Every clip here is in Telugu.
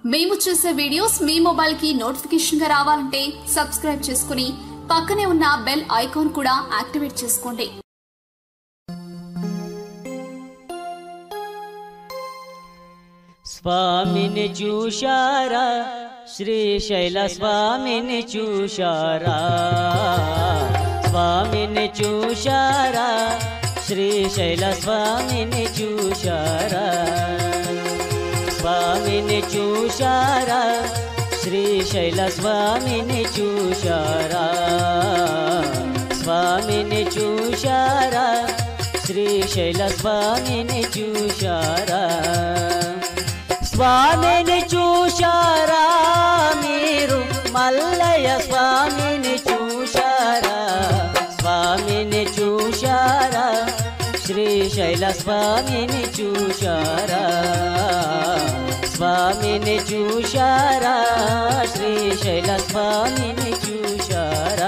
మేము చేసే వీడియోస్ మీ మొబైల్ కి నోటిఫికేషన్ గా రావాలంటే సబ్స్క్రైబ్ చేసుకుని పక్కనే ఉన్న బెల్ ఐకాన్ కూడా యాక్టివేట్ చేసుకోండి. స్వామిని చూశారా శ్రీశైల స్వామిని చూశారా స్వామిని చూశారా శ్రీశైల స్వామిని చూశారా స్వామిని చూశారా శ్రీశైల స్వామిని చూశారా స్వామిని చూశారా శ్రీశైల స్వామిని చూశారా స్వామిని చూశారా మీరు మల్లయ్య స్వామిని చూశారా స్వామిని చూశారా శ్రీశైల స్వామిని చూశారా స్వామిని చూశారా శ్రీశైల స్వామిని చూశారా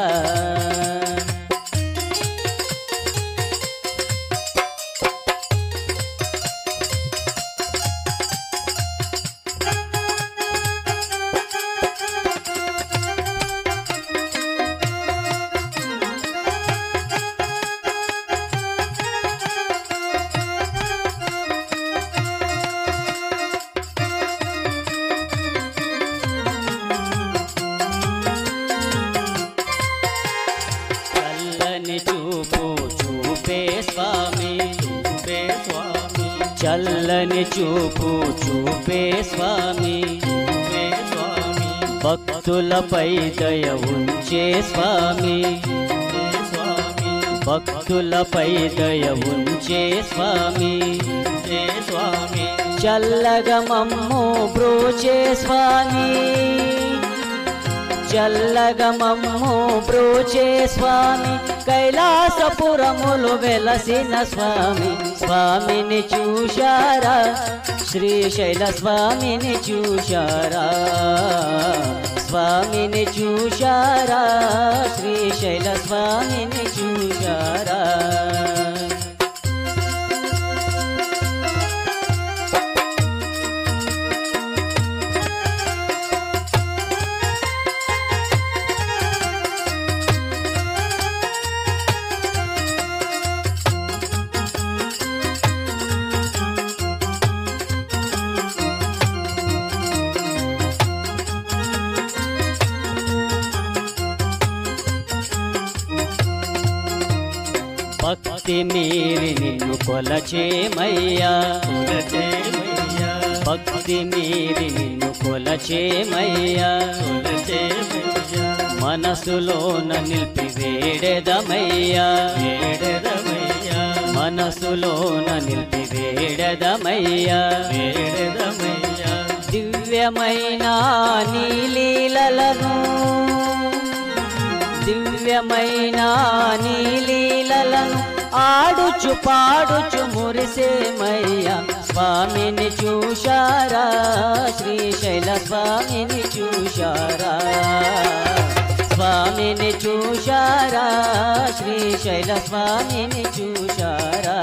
చల్లని చూపు చూపే స్వామి భక్తులపై దయ ఉంచే స్వామి భక్తులపై దయ ఉంచే స్వామి చల్లగా మమ్ము బ్రోచే స్వామి చల్లగా మమ్ము బ్రోచే స్వామి కైలాసపురములు వెలసిన స్వామి స్వామిని చూశారా శ్రీశైల స్వామిని చూశారా స్వామిని చూశారా శ్రీశైల స్వామిని చూశారా భక్తి మీరి నిన్ను కొలచేమయ్యా భక్తి మీరి నిన్ను కొలచేమయ్యా మనసులోన నిలిపి వేడెదమయ్యా మనసులోన నిలిపి వేడెదమయ్యా దివ్యమైన నీ లీలలను దివ్యమైన నీ లీలలను ఆడుచు పాడుచు మురిసేమయ్యా స్వామిని చూశారా శ్రీశైల స్వామిని చూశారా స్వామిని చూశారా శ్రీశైల స్వామిని చూశారా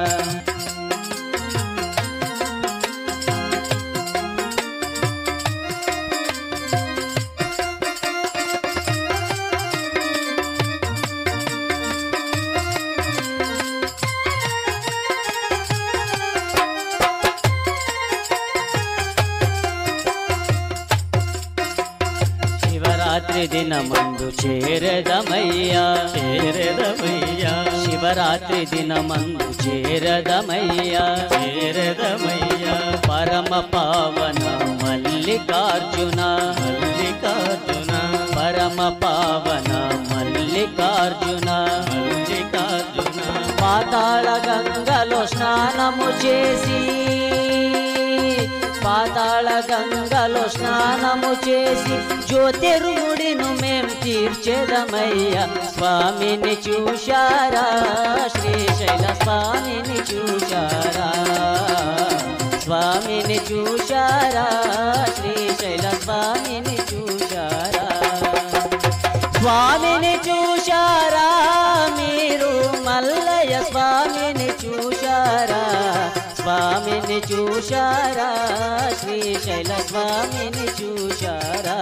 శివరాత్రి దినమందు చేరదమయ్యా శివరాత్రి దినమందు చేరదమయ్యా పరమ పావన మల్లికార్జున పరమ పావన మల్లికార్జున పాతాళ గంగలో స్నానము చేసి పాతాళ గంగలో స్నానము చేసి జ్యోతిర్ముడిను మేం తీర్చేదమయ్యా స్వామిని చూశారా శ్రీశైల స్వామిని చూశారా స్వామిని చూశారా శ్రీశైల స్వామిని చూశారా స్వామిని చూశారా మీరు మల్లయ్య స్వామిని చూశారా స్వామిని చూశారా శ్రీశైల స్వామిని చూశారా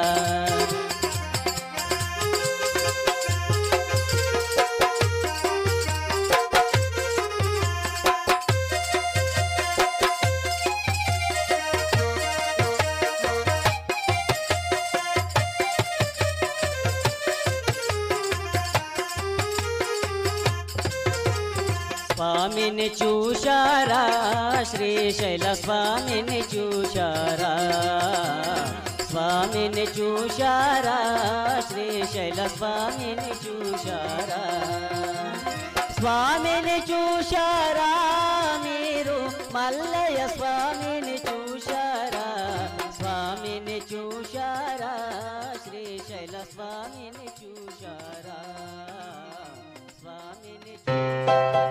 స్వామిని చూశారా శ్రీశైల స్వామిని చూశారా స్వామిని చూశారా శ్రీశైల స్వామిని చూశారా స్వామిని చూశారా మీరు మల్లయ్య స్వామిని చూశారా స్వామిని చూశారా శ్రీశైల స్వామిని చూశారా స్వామిని